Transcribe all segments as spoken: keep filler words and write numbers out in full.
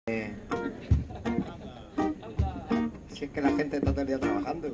Eh, si es que la gente está todo el día trabajando.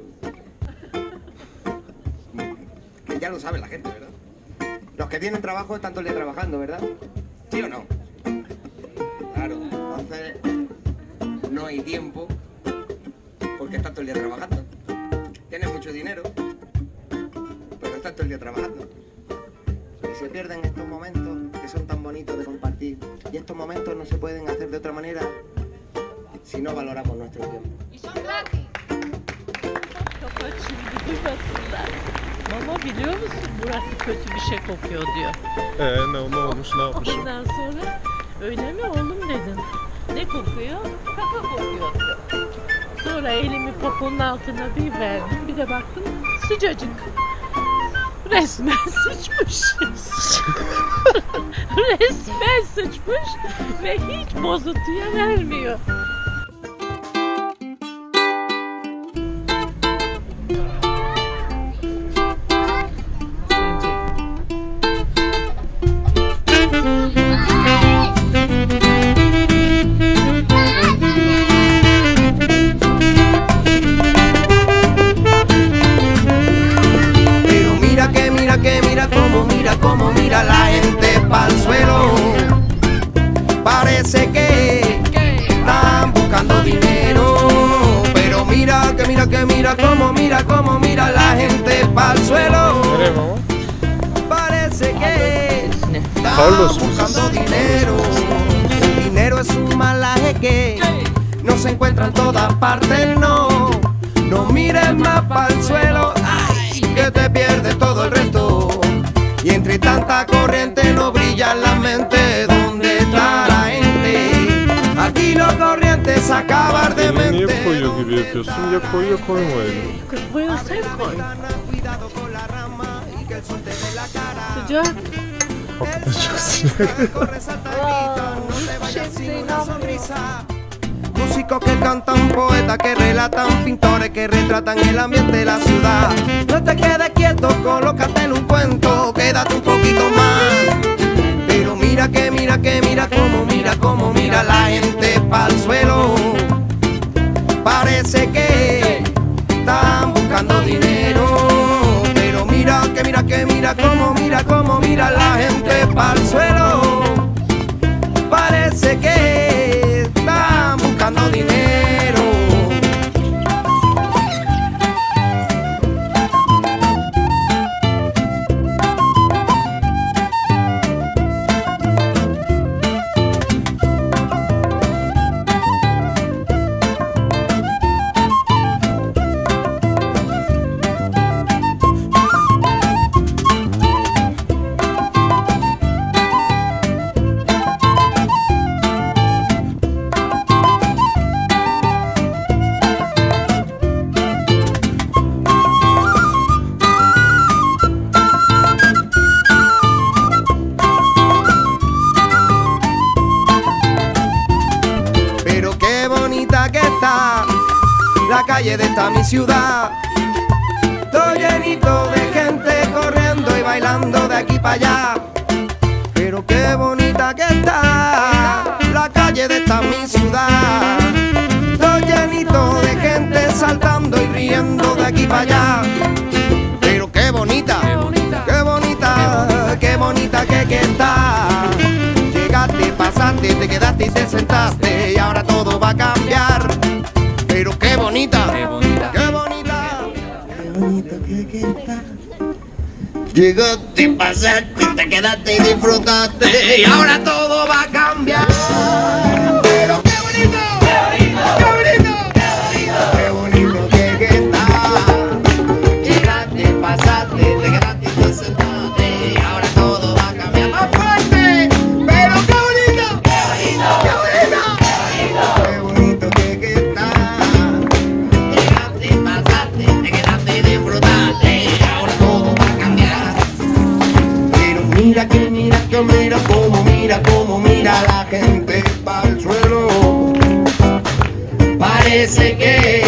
Que ya lo sabe la gente, ¿verdad? Los que tienen trabajo están todo el día trabajando, ¿verdad? ¿Sí o no? Claro, entonces no hay tiempo porque estás todo el día trabajando. Tienes mucho dinero, pero estás todo el día trabajando. Y se pierden estos momentos que son tan bonitos de compartir. Y estos momentos no se pueden hacer de otra manera si no valoramos nuestro tiempo. Y son gratis. Kapat şimdi duymasınlar. Mama biliyor musun burası kötü bir şey kokuyor diyor. Ee ne, ne olmuş, ne yapmışım? Ondan sonra öyle mi oğlum dedim. Ne kokuyor? Kaka kokuyor diyor. Sonra elimi poponun altına bir verdim. Bir de baktım sıcacık. Resmen sıçmış. Resmen sıçmış ve hiç bozuntuya vermiyor. Que mira como mira como mira la gente pa'l suelo. Parece que están buscando dinero. Pero mira que mira que mira como mira como mira la gente pa'l suelo. Parece que están buscando dinero. El dinero es un malaje que no se encuentra en todas partes, no. No mires más pa'l suelo, ay, que te pierdes todo el resto. Y entre tanta corriente no brilla la mente. ¿Dónde está la gente? Aquí lo corriente es acabar de mente. Niye koyuyor gibi yapıyorsun? Ya koyuyor koyma öyle. Koyuyor sen koy. Sıcak. Hakikaten çok sıcak. Músicos que cantan, poetas que relatan, pintores que retratan el ambiente de la ciudad. No te quedes quieto, colócate en un cuento, quédate un poquito más. Pero mira que mira que mira como mira como mira la gente pa'l suelo. Parece que están buscando dinero. Pero mira que mira que mira como mira como mira la gente pa'l suelo. Parece que están buscando dinero. La calle de esta mi ciudad, todo llenito de gente corriendo y bailando de aquí para allá. Pero qué bonita que está la calle de esta mi ciudad, todo llenito de gente saltando y riendo de aquí para allá. Pero qué bonita, qué bonita, qué bonita, qué bonita que, que está. Llegaste, pasaste, te quedaste y te sentaste y ahora todo va a cambiar. Pero qué bonita, qué bonita, qué bonita, Qué bonito que, que está. Llegaste, pasaste, te quedaste y disfrutaste y ahora todo va a cambiar. Pero qué bonito, qué bonito, qué bonito, qué bonito que, que está. Llegaste, pasaste, te quedaste y te sentaste y ahora todo va a cambiar. Más fuerte, pero qué bonito, qué bonito, qué bonito, qué bonito que, que está. Llegaste, pasaste, te quedaste y disfrutaste y ahora todo va a cambiar. Pero mira que mira que mira como mira como mira la gente pa'l suelo. Parece que